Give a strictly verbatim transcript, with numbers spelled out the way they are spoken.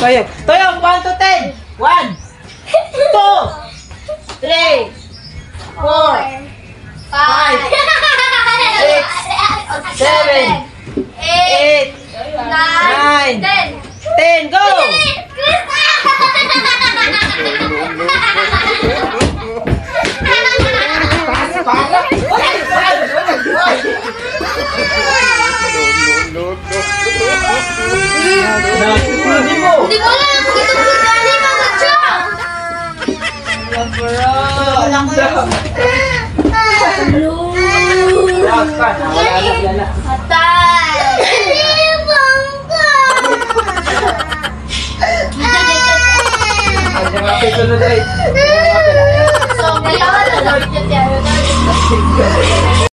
Toyong. Toyong, one to ten. One. Two. Three. Four. Five. Six. Seven. Eight. Nine. Ten. Ten. Go. Hindi ko lang ito kani mga siya. Patay.